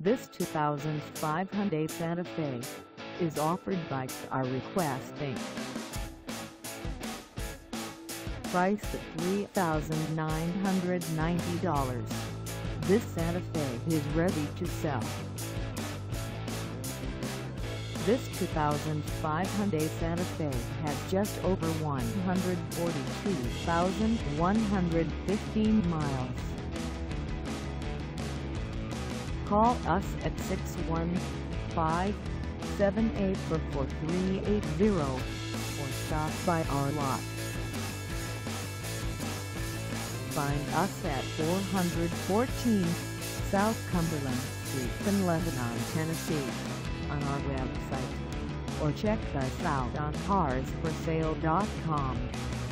This 2005 Hyundai Santa Fe is offered by Car Request Inc. Priced at $3,990, this Santa Fe is ready to sell. This 2005 Hyundai Santa Fe has just over 142,115 miles. Call us at 615-784-4380 or stop by our lot. Find us at 414 South Cumberland Street in Lebanon, Tennessee, on our website, or check us out on carsforsale.com.